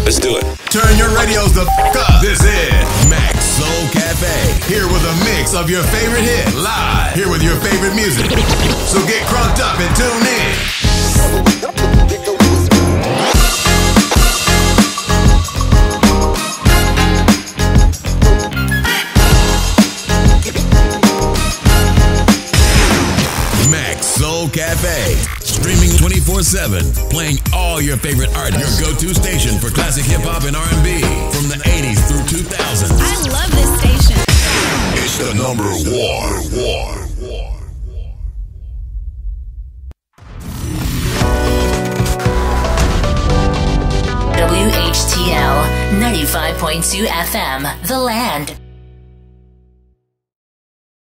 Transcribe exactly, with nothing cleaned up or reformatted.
Let's do it. Turn your radios the f*** up. This is Max Soul Cafe. Here with a mix of your favorite hits. Live. Here with your favorite music. So get crunked up and tune in. Max Soul Cafe. Streaming twenty-four seven, playing all your favorite artists. Your go-to station for classic hip-hop and R and B from the eighties through two thousands. I love this station. It's the number one. one. W H T L ninety-five point two F M, The Land.